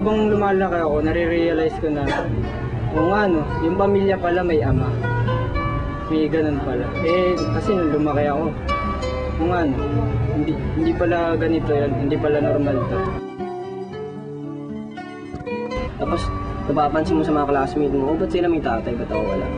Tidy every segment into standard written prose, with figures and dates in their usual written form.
Habang lumalaki ako, nare-realize ko na kung ano, yung pamilya pala may ama. May ganun pala. Kasi nung lumaki ako, kung ano, hindi pala ganito yan, hindi pala normal to. Tapos, napapansin mo sa mga classmate mo, ba't sila may tatay, ba't ako wala?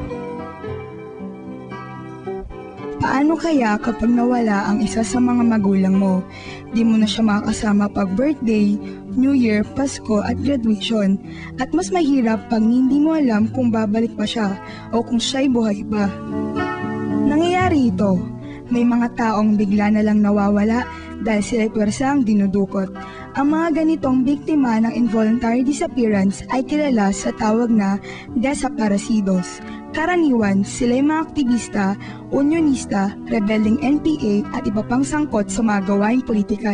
Paano kaya kapag nawala ang isa sa mga magulang mo? Di mo na siya makakasama pag birthday, New Year, Pasko at graduation. At mas mahirap pag hindi mo alam kung babalik pa siya o kung siya'y buhay pa. Nangyayari ito. May mga taong bigla na lang nawawala dahil sila'y pwersang dinudukot. Ang mga ganitong biktima ng involuntary disappearance ay kilala sa tawag na desaparecidos. Karaniwan, sila'y mga aktivista, unionista, rebelding NPA at iba pang sangkot sa mga gawaing politikal.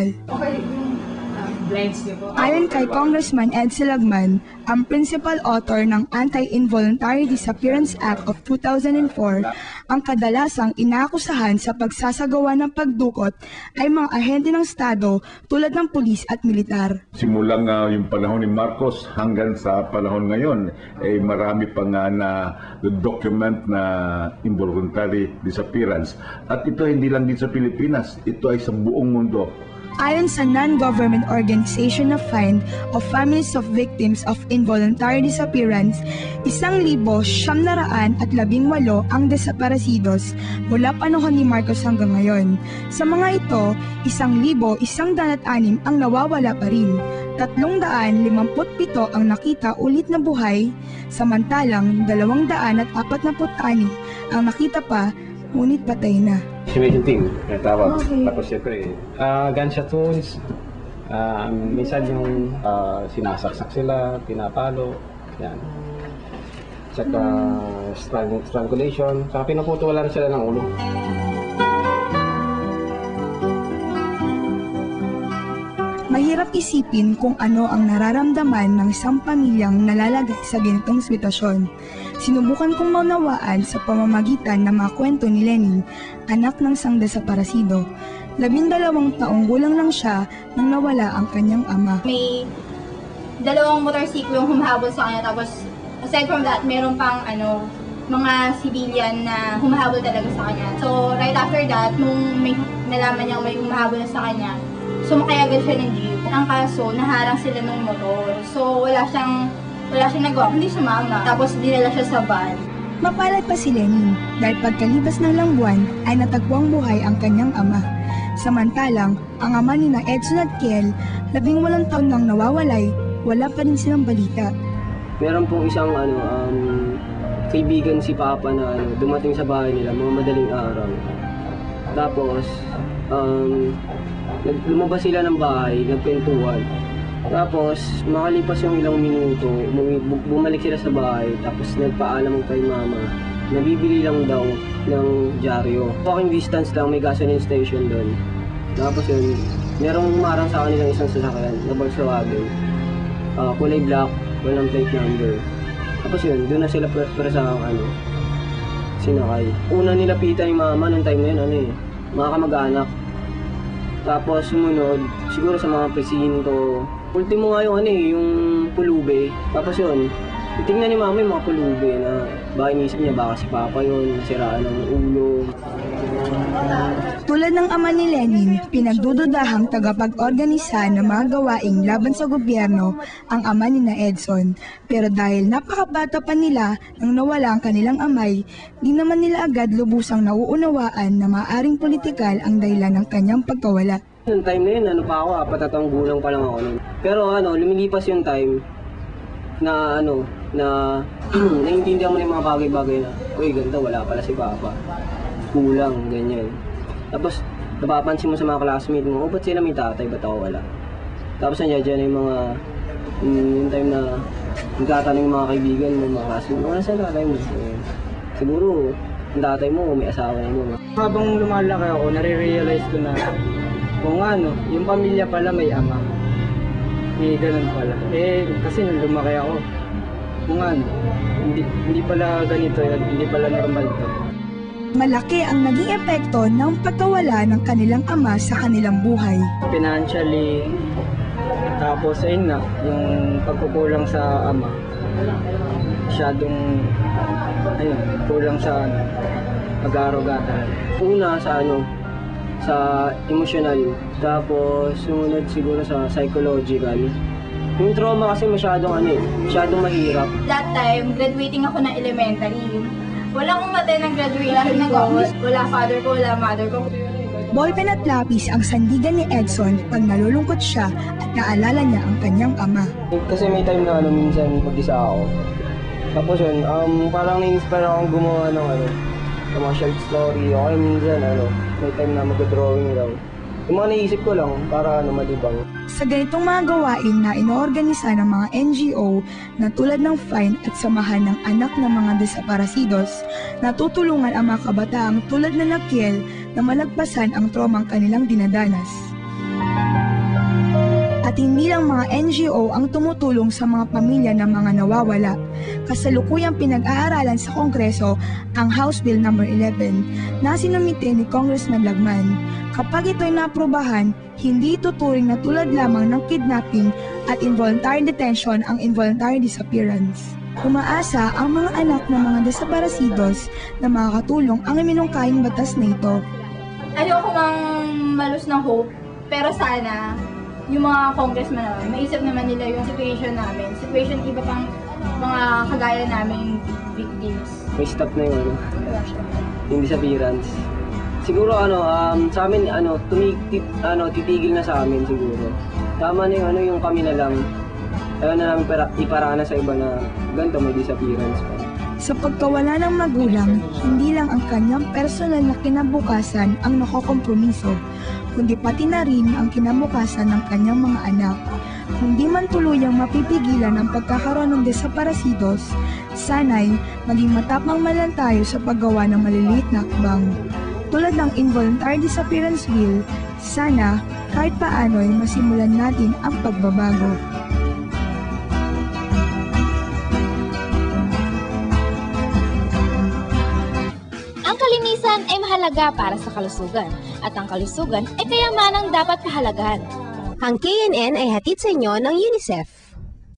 Ayon kay Congressman Ed Silagman, ang principal author ng Anti-Involuntary Disappearance Act of 2004, ang kadalasang inaakusahan sa pagsasagawa ng pagdukot ay mga ahente ng Estado tulad ng pulis at militar. Simulang yung panahon ni Marcos hanggang sa panahon ngayon, marami pa nga na document na involuntary disappearance. At ito hindi lang din sa Pilipinas, ito ay sa buong mundo. Ayon sa non-government organization na Find of Families of Victims of Involuntary Disappearance, 1,718 ang desaparecidos mula panahon ni Marcos hanggang ngayon. Sa mga ito, 1,106 ang nawawala pa rin. 357 ang nakita ulit na buhay, samantalang 246 ang nakita pa ngunit patay na. Estimation team, tawag. Okay. Tapos siyempre, gunshot wounds, minsan yung sinasaksak sila, pinapalo, yan. Tsaka strangulation, tsaka pinuputulan sila ng ulo. Mahirap isipin kung ano ang nararamdaman ng isang pamilyang nalalagay sa ganitong sitwasyon. Sinubukan kong maunawaan sa pamamagitan ng mga kwento ni Lenin, anak ng isang desaparecido. 12 taong gulang lang siya nang nawala ang kanyang ama. May 2 motorsiklo yung humahabol sa kanya, tapos aside from that, meron pang mga civilian na humahabol talaga sa kanya. So right after that, nung may nalaman niya may humahabol na sa kanya, sumakay agad siya ng jeep. Ang kaso, naharang sila ng motor. So wala siyang nagawa, hindi sumama. Tapos dinala siya sa van. Mapalad pa si Lenin dahil pagkalibas ng ilang buwan ay natagpuang buhay ang kanyang ama. Samantalang, ang ama ni na Edson at Kiel, 18 taon nang nawawalay, wala pa rin silang balita. Meron pong isang kaibigan si Papa na dumating sa bahay nila mga madaling araw. Tapos, lumabas sila ng bahay, nagkwentuhan. Tapos, makalipas yung ilang minuto, bumalik sila sa bahay, tapos nagpaalam kay Mama na bibili lang daw ng dyaryo. Walking distance lang, may gasoline station doon. Tapos yun, merong umarang sa kanilang isang sasakyan na Volkswagen. Kulay black, walang plate number. Tapos yun, doon na sila presang sinakay. Una nilapitan ni Mama nung time na yun, mga kamag-anak. Tapos sumunod, siguro sa mga presinto. Ultimo nga yung pulube. Tapos yun, tingnan ni Mama yung mga pulube na baka inisip niya baka si Papa yun, nasiraan ng ulo. Tulad ng ama ni Lenin, pinagdududahang tagapag-organisa ng mga gawaing laban sa gobyerno ang ama ni na Edson. Pero dahil napakabata pa nila nang nawala ang kanilang amay, di naman nila agad lubusang nauunawaan na maaaring politikal ang dahilan ng kanyang pagkawala. Yung time na yun, pa ako, 4 taong gulang pa lang ako nun. Pero lumilipas yung time na naiintindihan mo na yung mga bagay-bagay na, uy, ganito, wala pala si Papa. Kulang, ganyan. Tapos, napapansin mo sa mga classmate mo, ba't sila may tatay, ba't ako wala? Tapos nandiyan yung mga, yung time na nagtatanong yung mga kaibigan mo, mga classmate mo, saan tatay mo? Siguro, yung tatay mo, may asawa na mo. Habang lumalaki ako, nare-realize ko na kung yung pamilya pala may ama. Ganun pala. Kasi nung lumaki ako, kung hindi pala ganito yan, hindi pala normal to. Malaki ang naging epekto ng pagkawala ng kanilang ama sa kanilang buhay. Financially, Tapos ayun na, yung pagkukulang sa ama. Masyadong, ayun, kulang sa pag-aaruga talaga. Una sa sa emotional, tapos sumunod siguro sa psychological. Yung trauma kasi masyadong mahirap. That time, graduating ako ng elementary. Wala akong mata ng graduation ko. Wala father ko, wala mother ko. Ballpen at lapis ang sandigan ni Edson pag nalulungkot siya at naalala niya ang kanyang ama. Kasi may time na minsan mag-isa ako. Tapos yun, parang na-inspire akong gumawa ng ng mga short story. O kaya minsan may time na mag-drawing daw. Yung mga naisip ko lang para malibang. Sa ganitong mga gawain na inoorganisa ng mga NGO na tulad ng FIND at Samahan ng Anak ng mga Desaparecidos, natutulungan ang mga kabataang tulad na Nakiel na malagpasan ang traumang kanilang dinadanas. At hindi lang mga NGO ang tumutulong sa mga pamilya ng mga nawawala. Kasalukuyang pinag-aaralan sa Kongreso ang House Bill No. 11 na sinumite ni Congressman Lagman. Kapag ito'y naaprubahan, hindi ituturing na tulad lamang ng kidnapping at involuntary detention ang involuntary disappearance. Umaasa ang mga anak ng mga desaparecidos na makakatulong ang iminungkahing batas na ito. Ayoko mang malus ng hope, pero sana yung mga congressman naman, maisip naman nila yung situation namin. Situation iba pang mga kagaya naming victims. May stop na yung disappearance. Siguro sa amin titigil na sa amin siguro. Tama na yung kami na lang. Ayaw na namin iparana sa iba na ganito may disappearance pa. Sa pagkawala ng magulang, hindi lang ang kanyang personal na kinabukasan ang nakokompromiso, kundi pati na rin ang kinabukasan ng kanyang mga anak. Kung di man tuluyang mapipigilan ang pagkakaroon ng desaparecidos, sana'y maging matapang man lang tayo sa paggawa ng maliliit na hakbang. Tulad ng Involuntary Disappearance Bill, sana kahit paano ay masimulan natin ang pagbabago. Ang kalinisan ay mahalaga para sa kalusugan at ang kalusugan ay kayamanang dapat pahalagahan. Ang KNN ay hatid sa inyo ng UNICEF.